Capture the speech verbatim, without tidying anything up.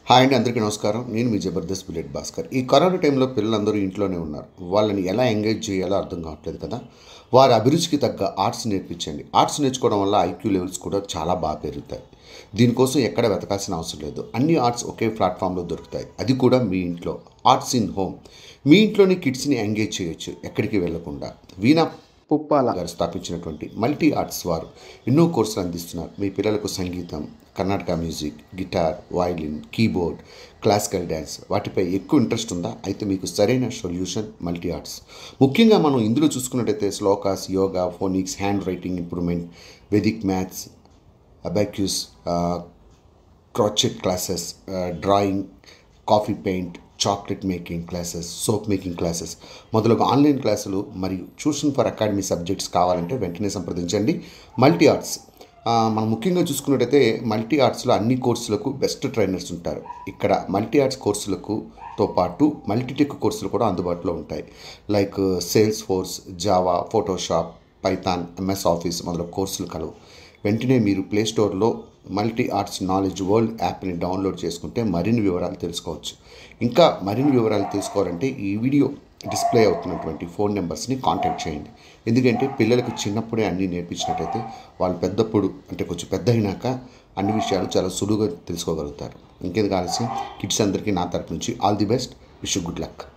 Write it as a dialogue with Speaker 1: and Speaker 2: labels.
Speaker 1: Hi అండి, అందరికీ నమస్కారం. నేను మీ జబర్దస్త్ బుల్లెట్ భాస్కర్. ఈ కరోనా టైంలో పిల్లలందరూ ఇంట్లోనే ఉన్నారు. వాళ్ళని ఎలా ఎంగేజ్ చేయాలో అర్థం కావట్లేదు కదా. వారి అభిరుచికి తగ్గ ఆర్ట్స్ నేర్పించండి. ఆర్ట్స్ నేర్చుకోవడం వల్ల ఐక్యూ లెవెల్స్ కూడా చాలా బాగా పెరుగుతాయి. దీనికోసం ఎక్కడ వెతకాల్సిన అవసరం లేదు. అన్ని ఆర్ట్స్ ఒకే ప్లాట్ఫామ్లో దొరుకుతాయి, అది కూడా మీ ఇంట్లో. Arts in home. మీ ఇంట్లోని కిడ్స్ని ఎంగేజ్ చేయొచ్చు ఎక్కడికి వెళ్లకుండా. వీణా పుప్పాల గారు స్థాపించినటువంటి మల్టీ ఆర్ట్స్ వారు ఎన్నో కోర్సులు అందిస్తున్నారు. మీ పిల్లలకు సంగీతం, Carnatic music, guitar, violin, keyboard, classical dance వాటిపై ఎక్కువ ఇంట్రెస్ట్ ఉందా? అయితే మీకు సరైన సొల్యూషన్ మల్టీ ఆర్ట్స్. ముఖ్యంగా మనం ఇందులో చూసుకున్నట్టయితే స్లోకాస్, yoga, phonics, handwriting improvement, vedicmaths, Abacus, Chrochetclasses, drawing, coffee paint, chocolate making classes, soap making classes మొదలగు ఆన్లైన్ క్లాసులు మరియు ట్యూషన్ ఫర్ అకాడమీ సబ్జెక్ట్స్ కావాలంటే వెంటనే సంప్రదించండి. Multi arts. మనం ముఖ్యంగా చూసుకున్నట్టయితే మల్టీ ఆర్ట్స్లో అన్ని కోర్సులకు బెస్ట్ ట్రైనర్స్ ఉంటారు. ఇక్కడ మల్టీ ఆర్ట్స్ కోర్సులకు తో పాటు మల్టీటెక్ కోర్సులు కూడా అందుబాటులో ఉంటాయి. Like Salesforce, Java, Photoshop, Python, MS Office మొదలగు కోర్సులు కలవు. వెంటనే మీరు ప్లే స్టోర్లో మల్టీ ఆర్ట్స్ నాలెడ్జ్ వరల్డ్ యాప్ని డౌన్లోడ్ చేసుకుంటే మరిన్ని వివరాలు తెలుసుకోవచ్చు. ఇంకా మరిన్ని వివరాలు తెలుసుకోవాలంటే ఈ వీడియో డిస్ప్లే అవుతున్నటువంటి ఫోన్ నెంబర్స్ని కాంటాక్ట్ చేయండి. ఎందుకంటే పిల్లలకు చిన్నప్పుడే అన్నీ నేర్పించినట్టయితే వాళ్ళు పెద్దప్పుడు అంటే కొంచెం పెద్ద అయినాక అన్ని విషయాలు చాలా సులువుగా తెలుసుకోగలుగుతారు. ఇంకేది కావాల్సి కిడ్స్ అందరికీ నా తరపు నుంచి all the best. Wish you good luck.